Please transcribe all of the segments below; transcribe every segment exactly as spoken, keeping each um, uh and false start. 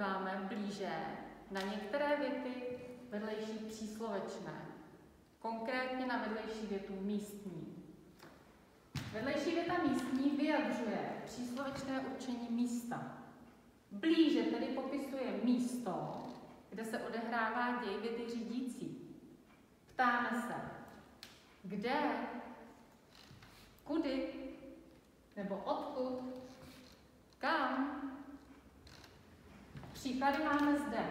podíváme blíže na některé věty vedlejší příslovečné, konkrétně na vedlejší větu místní. Vedlejší věta místní vyjadřuje příslovečné určení místa. Blíže tedy popisuje místo, kde se odehrává děj věty řídící. Ptáme se, kde, kudy, nebo odkud, kam. Příklady máme zde.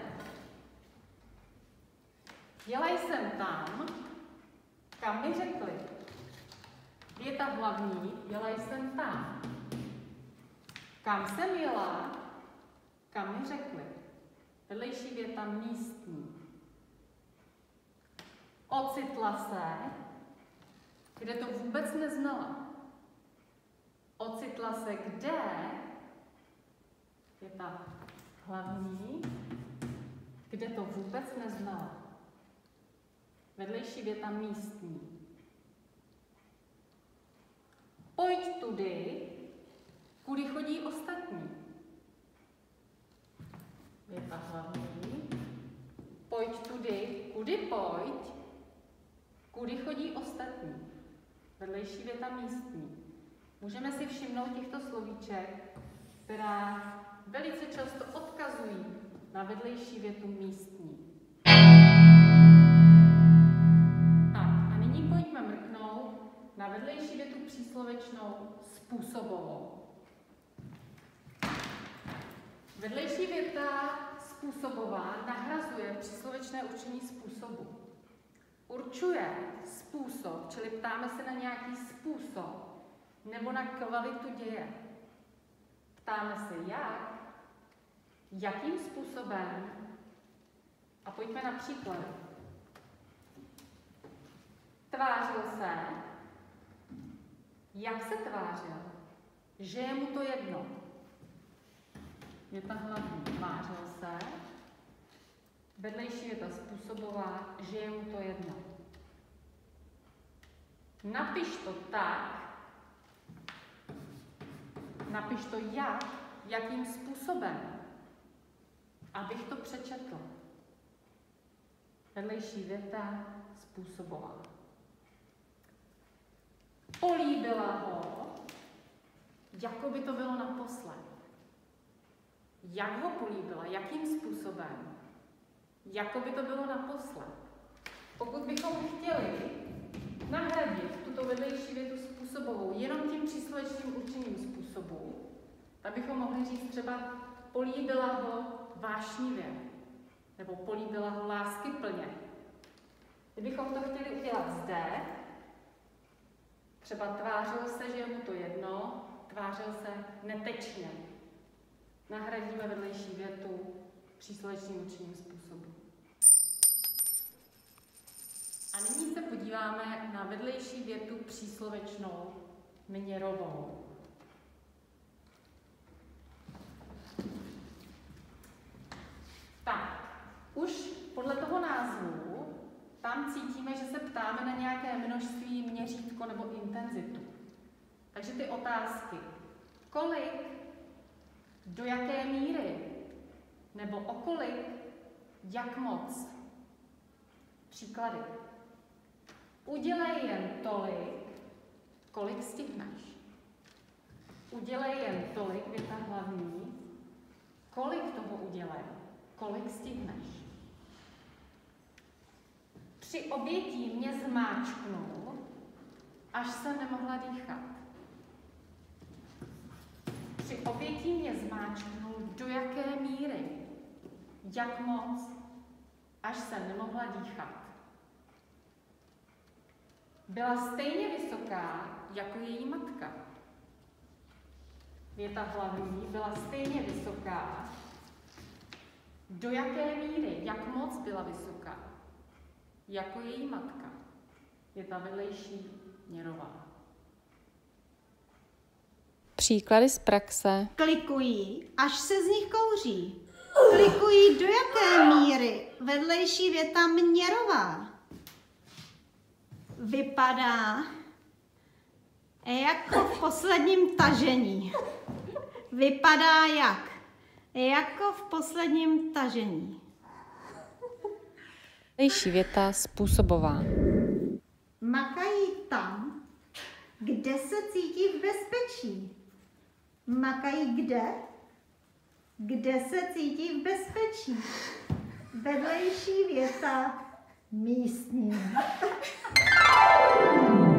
Jela jsem tam, kam mi řekli. Věta hlavní, jela jsem tam. Kam jsem jela, kam mi řekli. Vedlejší věta místní. Ocitla se, kde to vůbec neznala. Ocitla se kde, věta hlavní, kde to vůbec neznala. Vedlejší věta místní. Pojď tudy, kudy chodí ostatní. Věta hlavní. Pojď tudy, kudy pojď, kudy chodí ostatní. Vedlejší věta místní. Můžeme si všimnout těchto slovíček, která velice často odkazují na vedlejší větu místní. Tak a nyní pojďme mrknout na vedlejší větu příslovečnou způsobovou. Vedlejší věta způsobová nahrazuje příslovečné určení způsobu. Určuje způsob, čili ptáme se na nějaký způsob, nebo na kvalitu děje. Ptáme se jak, jakým způsobem a pojďme na příklady. Tvářil se, jak se tvářil, že je mu to jedno. Věta hlavní, tvářil se, vedlejší věta způsobová, že je mu to jedno. Napiš to tak, napiš to jak, jakým způsobem, abych to přečetl. Vedlejší věta způsobová. Políbila ho, jako by to bylo naposled. Jak ho políbila, jakým způsobem, jako by to bylo naposled. Pokud bychom chtěli nahradit tuto vedlejší větu způsobovou jenom tím příslovečným určením způsobu, tak bychom mohli říct třeba políbila ho vášnivě, nebo políbila ho láskyplně. Kdybychom to chtěli udělat zde, třeba tvářil se, že je mu to jedno, tvářil se netečně. Nahradíme vedlejší větu příslovečným určením způsobu. A nyní se podíváme na vedlejší větu příslovečnou měrovou. Tak, už podle toho názvu tam cítíme, že se ptáme na nějaké množství, měřítko nebo intenzitu. Takže ty otázky. Kolik, do jaké míry, nebo o kolik, jak moc. Příklady. Udělej jen tolik, kolik stihneš. Udělej jen tolik, věta hlavní, kolik toho udělej, kolik stihneš. Při obětí mě zmáčknul, až jsem nemohla dýchat. Při obětí mě zmáčknul, do jaké míry, jak moc, až jsem nemohla dýchat. Byla stejně vysoká jako její matka. Věta hlavní byla stejně vysoká. Do jaké míry, jak moc byla vysoká, jako její matka. Věta vedlejší měrová. Příklady z praxe. Klikují, až se z nich kouří. Klikují do jaké míry? Vedlejší věta měrová. Vypadá jako v posledním tažení. Vypadá jak? Jako v posledním tažení. Vedlejší věta způsobová. Makají tam, kde se cítí v bezpečí. Makají kde? Kde se cítí v bezpečí. Vedlejší věta místní.